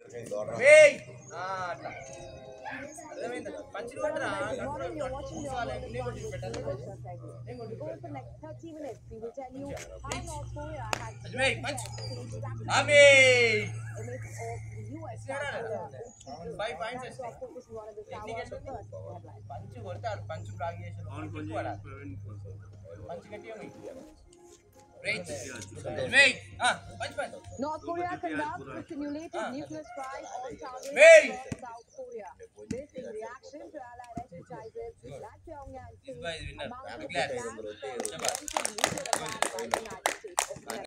Wait! Good morning, you're watching the Online One with Nilesh Because the next 30 minutes, we will tell you how North Korea had faced Ami! image of the US South Korea in 5 points. That's our focus on one of the Sawas first headline. North Korea conducts a simulated nuclear strike on targets across South Korea. This in reaction to Allied exercises that Pyongyang says amounted to plans for a preventive nuclear attack by the United States.